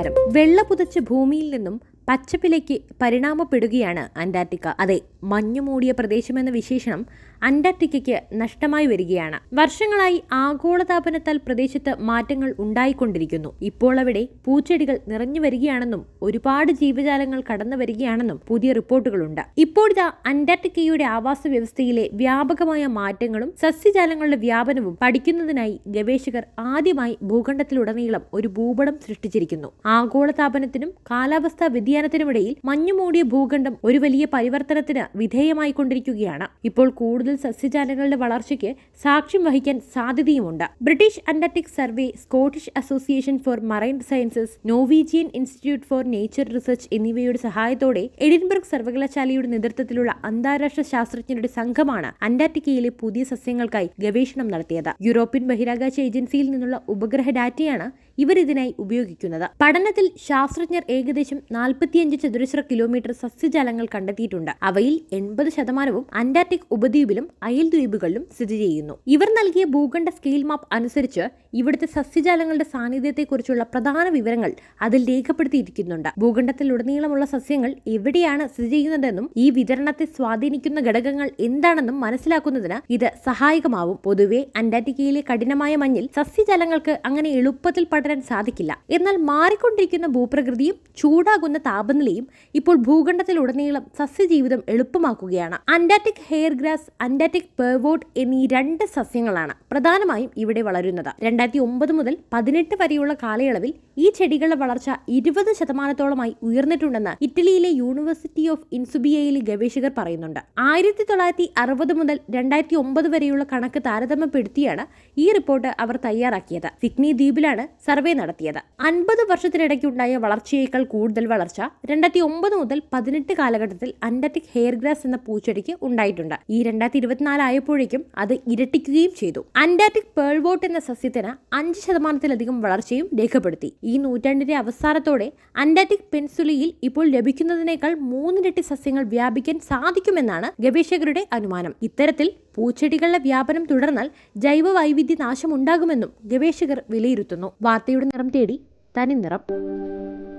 നമസ്കാരം. വെള്ള പുതച്ച ഭൂമിയിൽ നിന്നും പച്ചപ്പിലേക്ക് പരിണാമപ്പെടുകയാണ് അന്റാർട്ടിക്ക. അതെ, മഞ്ഞുമൂടിയ പ്രദേശമെന്ന വിശേഷണം അന്റാർട്ടിക്കയ്ക്ക് നഷ്ടമായി വരികയാണ്. വർഷങ്ങളായി ആഗോളതാപനത്താൽ പ്രദേശത്ത് മാറ്റങ്ങൾ ഉണ്ടായിക്കൊണ്ടിരിക്കുന്നു. ഇപ്പോൾ അവിടെ പൂച്ചെടികൾ നിറഞ്ഞു വരികയാണെന്നും ഒരുപാട് ജീവജാലങ്ങൾ കടന്നു വരികയാണെന്നും പുതിയ റിപ്പോർട്ടുകളുണ്ട്. ഇപ്പോഴിതാ അന്റാർട്ടിക്കയുടെ ആവാസ വ്യവസ്ഥയിലെ വ്യാപകമായ മാറ്റങ്ങളും സസ്യജാലങ്ങളുടെ വ്യാപനവും പഠിക്കുന്നതിനായി ഗവേഷകർ ആദ്യമായി ഭൂഖണ്ഡത്തിലുടനീളം ഒരു ഭൂപടം സൃഷ്ടിച്ചിരിക്കുന്നു. ആഗോളതാപനത്തിനും കാലാവസ്ഥാ വ്യതിയാനത്തിനുമിടയിൽ മഞ്ഞുമൂടിയ ഭൂഖണ്ഡം ഒരു വലിയ പരിവർത്തനത്തിന് വിധേയമായിക്കൊണ്ടിരിക്കുകയാണ്. ഇപ്പോൾ കൂടുതൽ സസ്യജാലങ്ങളുടെ വളർച്ചയ്ക്ക് സാക്ഷ്യം വഹിക്കാൻ സാധ്യതയുമുണ്ട്. British Antarctic survey, Scottish association for marine sciences, Norwegian institute for nature research എന്നിവയുടെ സഹായത്തോടെ എഡിൻബർഗ് സർവകലാശാലയുടെ നേതൃത്വത്തിലുള്ള അന്താരാഷ്ട്ര ശാസ്ത്രജ്ഞരുടെ സംഘമാണ് അന്റാർട്ടിക്കയിലെ പുതിയ സസ്യങ്ങൾക്കായി ഗവേഷണം നടത്തിയത്. യൂറോപ്യൻ ബഹിരാകാശ ഏജൻസിയിൽ നിന്നുള്ള ഉപഗ്രഹ ഡാറ്റയാണ് ഇവർ ഇതിനായി ഉപയോഗിക്കുന്നത്. പഠനത്തിൽ ശാസ്ത്രജ്ഞർ ഏകദേശം 45 ചതുരശ്ര കിലോമീറ്റർ സസ്യജാലങ്ങൾ കണ്ടെത്തിയിട്ടുണ്ട്. അവയിൽ 80% അന്റാർട്ടിക് ഉപദ്വീപിലും അയൽ ദ്വീപുകളിലും സ്ഥിതി ചെയ്യുന്നു. ഇവർ നൽകിയ ഭൂഖണ്ഡ സ്കെയിൽ മാപ്പ് അനുസരിച്ച് ഇവിടുത്തെ സസ്യജാലങ്ങളുടെ സാന്നിധ്യത്തെക്കുറിച്ചുള്ള പ്രധാന വിവരങ്ങൾ അതിൽ രേഖപ്പെടുത്തിയിരിക്കുന്നുണ്ട്. ഭൂഖണ്ഡത്തിലുടനീളമുള്ള സസ്യങ്ങൾ എവിടെയാണ് സ്ഥിതി ചെയ്യുന്നതെന്നും ഈ വിതരണത്തെ സ്വാധീനിക്കുന്ന ഘടകങ്ങൾ എന്താണെന്നും മനസ്സിലാക്കുന്നതിന് ഇത് സഹായകമാവും. പൊതുവെ അന്റാർട്ടിക്കയിലെ കഠിനമായ മഞ്ഞിൽ സസ്യജാലങ്ങൾക്ക് അങ്ങനെ എളുപ്പത്തിൽ പടരാൻ സാധിക്കില്ല. എന്നാൽ മാറിക്കൊണ്ടിരിക്കുന്ന ഭൂപ്രകൃതിയും ചൂടാകുന്ന താപനിലയും ഇപ്പോൾ ഭൂഖണ്ഡത്തിലുടനീളം സസ്യജീവിതം എളുപ്പമാക്കുകയാണ്. Antarctic hair grass, Antarctic pearlwort എന്നീ 2 സസ്യങ്ങളാണ് പ്രധാനമായും ഇവിടെ വളരുന്നത്. 2009 മുതൽ 2018 വരെയുള്ള കാലയളവിൽ ഈ ചെടികളുടെ വളർച്ച 20% ഉയർന്നിട്ടുണ്ടെന്ന് ഇറ്റലിയിലെ യൂണിവേഴ്സിറ്റി ഓഫ് ഇൻസുബിയയിലെ ഗവേഷകർ പറയുന്നുണ്ട്. 1960 മുതൽ 2009 വരെയുള്ള കണക്ക് താരതമ്യപ്പെടുത്തിയാണ് ഈ റിപ്പോർട്ട് അവർ തയ്യാറാക്കിയത്. സിഡ്നി ദ്വീപിലാണ് സർവേ നടത്തിയത്. 50 വർഷത്തിനിടയ്ക്കുണ്ടായ വളർച്ചയേക്കാൾ കൂടുതൽ വളർച്ച 2009 മുതൽ 2018 കാലഘട്ടത്തിൽ അന്റാർട്ടിക് ഹെയർ ഗ്രാസ് എന്ന പൂച്ചെടിക്ക് ഉണ്ടായിട്ടുണ്ട്. ഈ 2024 ആയപ്പോഴേക്കും അത് ഇരട്ടിക്കുകയും ചെയ്തു. അന്റാർട്ടിക് പേൾവോട്ട് എന്ന സസ്യത്തിന് 5% വളർച്ചയും രേഖപ്പെടുത്തി. ഈ നൂറ്റാണ്ടിന്റെ അവസാനത്തോടെ അന്റാർട്ടിക് പെൻസുലയിൽ ഇപ്പോൾ ലഭിക്കുന്നതിനേക്കാൾ 3 ഇരട്ടി സസ്യങ്ങൾ വ്യാപിക്കാൻ സാധിക്കുമെന്നാണ് ഗവേഷകരുടെ അനുമാനം. ഇത്തരത്തിൽ പൂച്ചെടികളുടെ വ്യാപനം തുടർന്നാൽ ജൈവ വൈവിധ്യ നാശമുണ്ടാകുമെന്നും ഗവേഷകർ വിലയിരുത്തുന്നു. വാർത്തയുടെ നിറം തേടി തനി നിറം.